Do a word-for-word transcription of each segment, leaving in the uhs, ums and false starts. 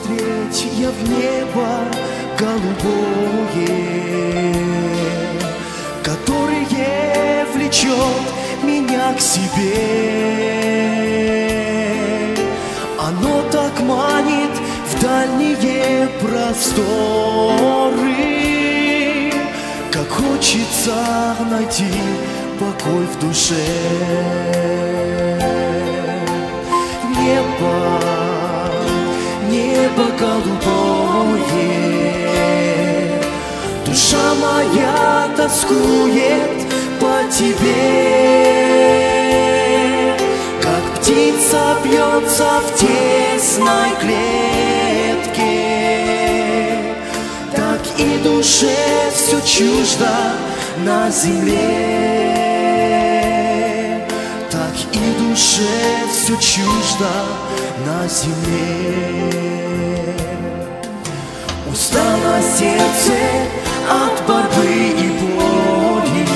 смотреть я в небо голубое, которое влечет меня к себе. Оно так манит в дальние просторы, как хочется найти покой в душе. Небо, небо голубое, душа моя тоскует по тебе, как птица бьется в тесной клетке, так и душе все чуждо на земле, так и душе все чуждо на земле. Устало сердце от борьбы и боли,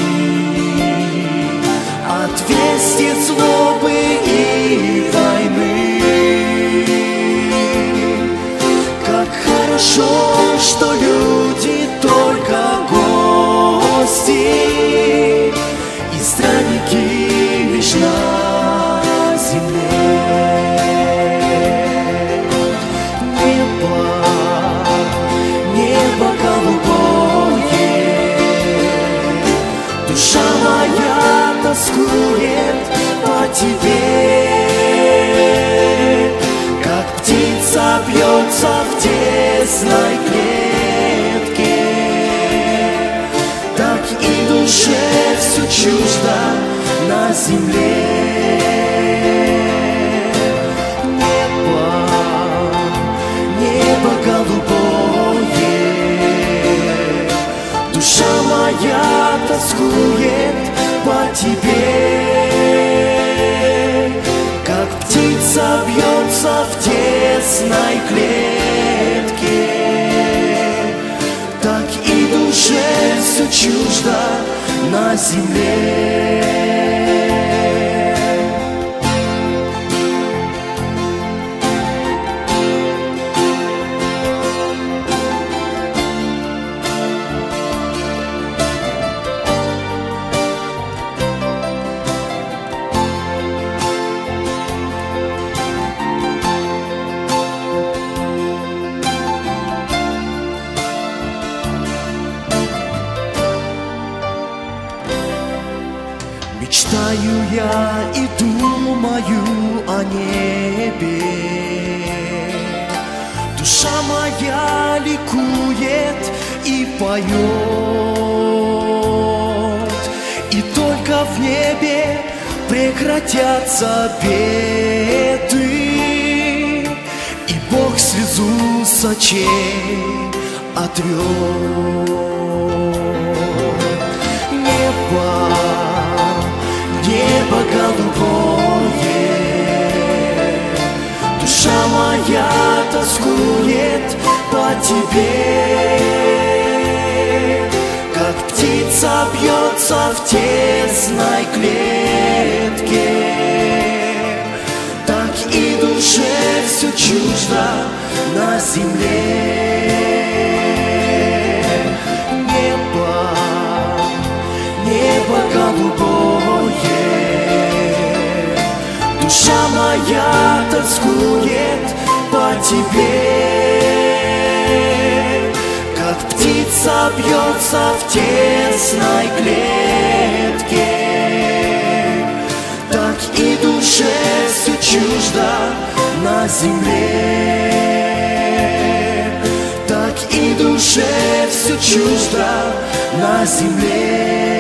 от вести злобы и войны. Как хорошо, что люди только гости и странники лишь на земле. Небо, небо голубое, душа моя тоскует по тебе, как птица бьется в тесной клетке, так и душе все чуждо на земле. Небо, небо голубое, душа моя тоскует по тебе, как птица бьется в тесной клетке, так и душе все чуждо на земле. Мечтаю я и думаю о небе, душа моя ликует и поет, и только в небе прекратятся беды, и Бог слезу с очей отрет. Небо, небо голубое, душа моя тоскует по тебе, как птица бьется в тесной клетке, так и душе все чуждо на земле. Небо, небо голубое, душа моя тоскует по тебе, как птица бьется в тесной клетке, так и душе все чуждо на земле, так и душе все чуждо на земле.